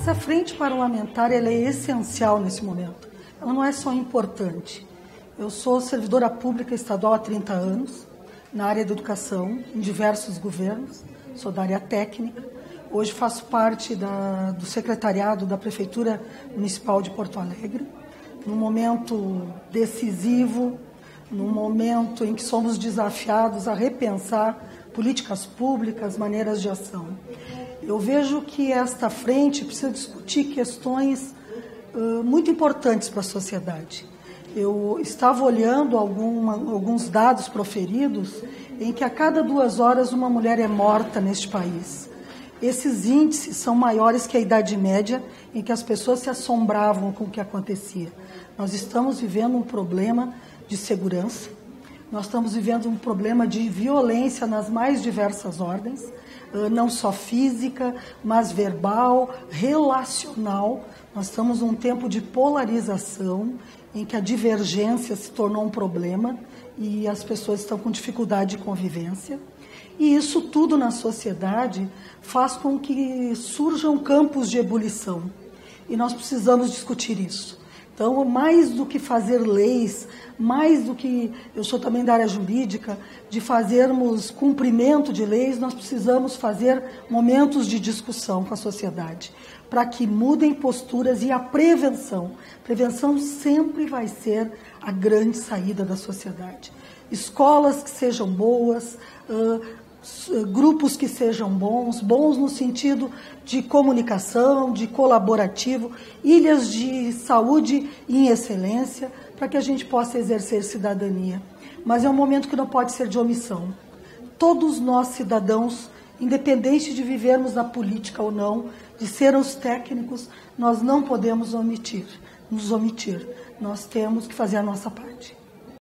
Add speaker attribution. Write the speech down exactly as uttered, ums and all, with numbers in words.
Speaker 1: Essa frente parlamentar ela é essencial nesse momento. Ela não é só importante. Eu sou servidora pública estadual há trinta anos, na área da educação, em diversos governos, sou da área técnica. Hoje faço parte da, do secretariado da Prefeitura Municipal de Porto Alegre, num momento decisivo, num momento em que somos desafiados a repensar políticas públicas, maneiras de ação. Eu vejo que esta frente precisa discutir questões uh, muito importantes para a sociedade. Eu estava olhando alguma, alguns dados proferidos em que a cada duas horas uma mulher é morta neste país. Esses índices são maiores que a Idade Média, em que as pessoas se assombravam com o que acontecia. Nós estamos vivendo um problema de segurança, nós estamos vivendo um problema de violência nas mais diversas ordens, não só física, mas verbal, relacional. Nós estamos num tempo de polarização, em que a divergência se tornou um problema e as pessoas estão com dificuldade de convivência. E isso tudo na sociedade faz com que surjam campos de ebulição. E nós precisamos discutir isso. Então, mais do que fazer leis, mais do que, eu sou também da área jurídica, de fazermos cumprimento de leis, nós precisamos fazer momentos de discussão com a sociedade, para que mudem posturas e a prevenção. Prevenção sempre vai ser a grande saída da sociedade. Escolas que sejam boas, uh, grupos que sejam bons, bons no sentido de comunicação, de colaborativo, ilhas de saúde em excelência, para que a gente possa exercer cidadania. Mas é um momento que não pode ser de omissão. Todos nós, cidadãos, independente de vivermos na política ou não, de sermos técnicos, nós não podemos omitir, nos omitir. Nós temos que fazer a nossa parte.